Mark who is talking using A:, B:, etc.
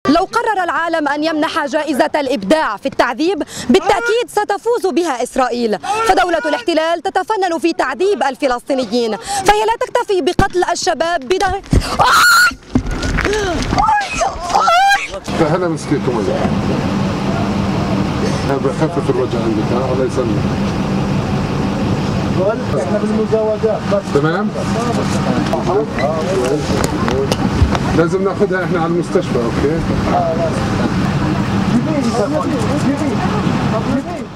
A: لو قرر العالم أن يمنح جائزة الإبداع في التعذيب بالتأكيد ستفوز بها إسرائيل، فدولة الاحتلال تتفنن في تعذيب الفلسطينيين، فهي لا تكتفي بقتل الشباب بدون
B: فهلا مسكيكم هذا خفف الوجع عندك الله يسلمك.
C: احنا بالمزاوجات
B: تمام؟ لازم ناخذها احنا على المستشفى اوكي؟